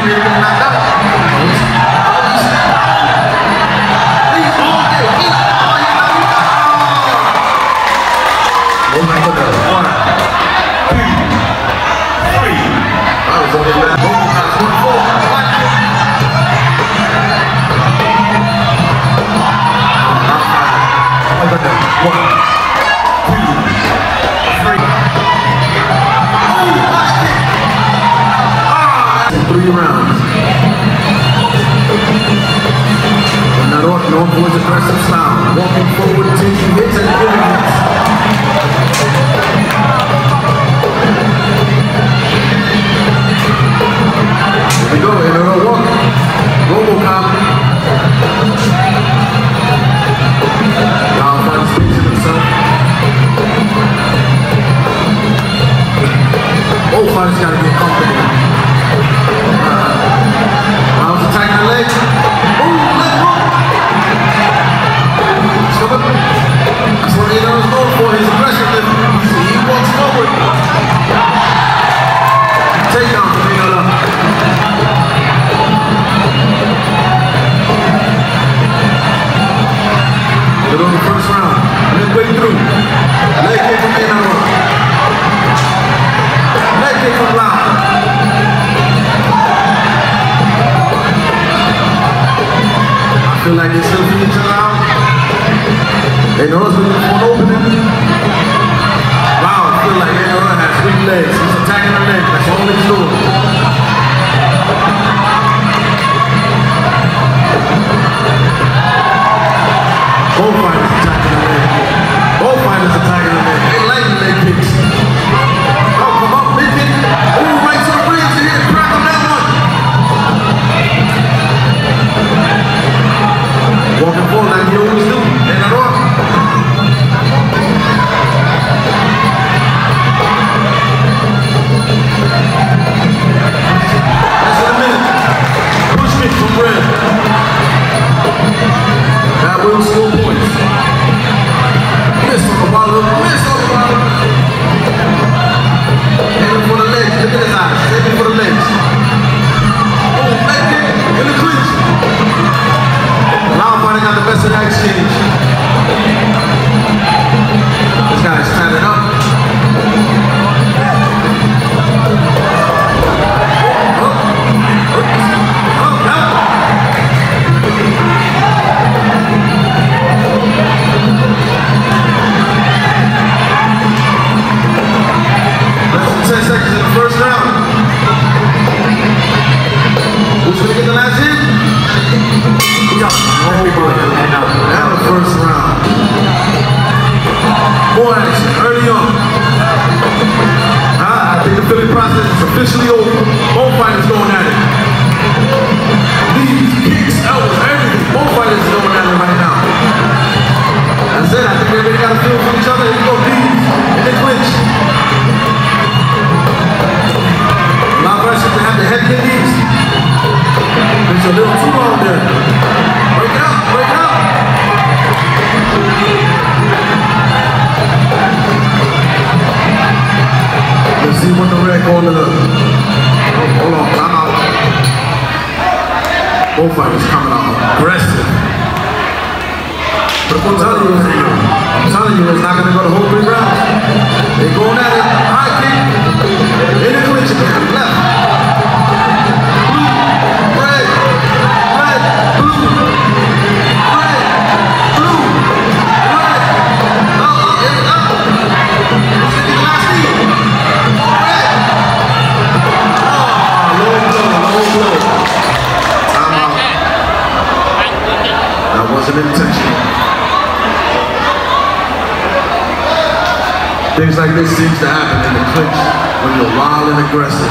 Things like this seems to happen in the clinch when you're wild and aggressive.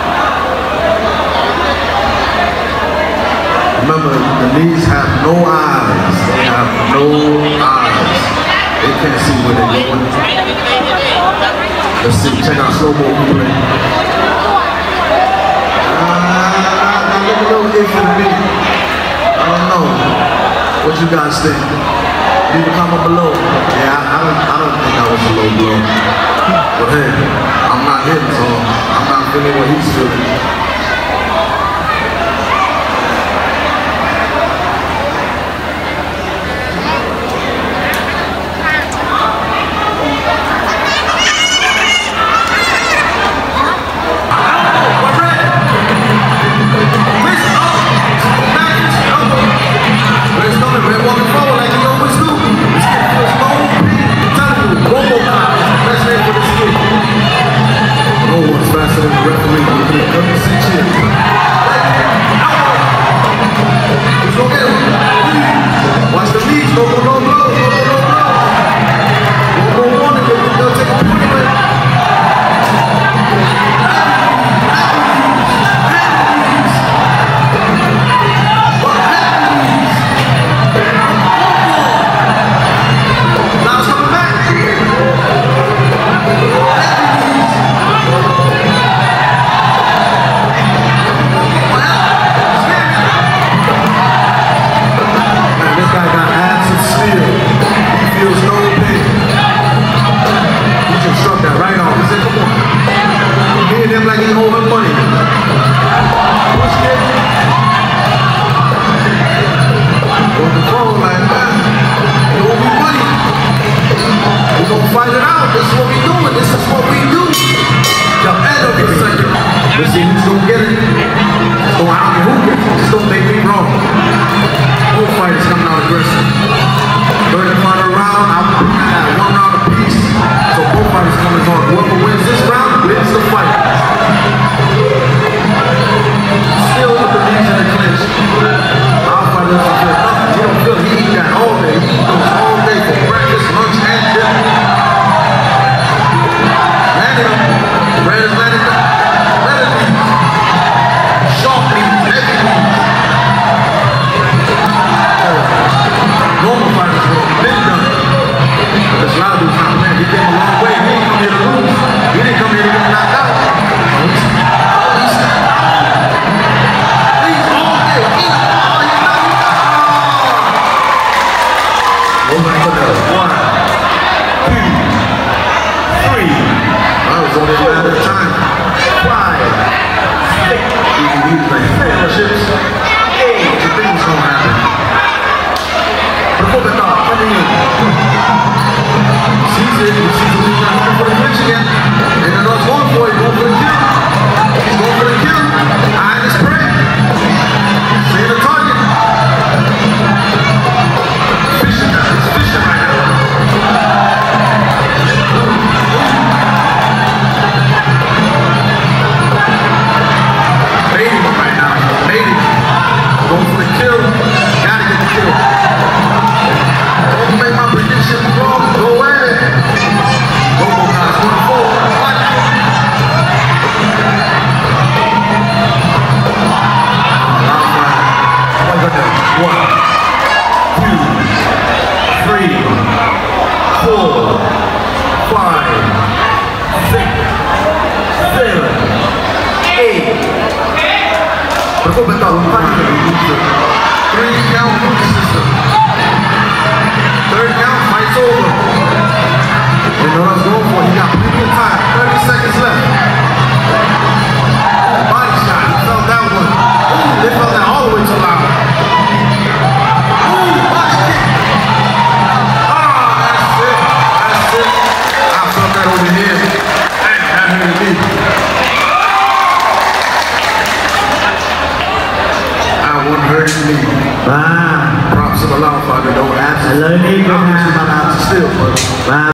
Remember, the knees have no eyes. They have no eyes. They can't see where they're going. Let's see, check out slow-mo play. Look a little iffy to me. I don't know. What you guys think? Leave a comment below. Yeah, I don't think that was a low blow. But hey, I'm not hitting, so I'm not feeling what he's feeling. Aku betul lupa. 3-count system. 3rd count, fight's over. You know what I was going for? He got plenty of time. 30 seconds left. Body shot. He felt that one. Ooh, they felt that all the way to loud. Ooh, body kick. Ah, that's it. That's it. I felt that over here. And that hurt me. I wasn't hurting me. Props to the law, Father. Don't answer. I love you. I'm still, but.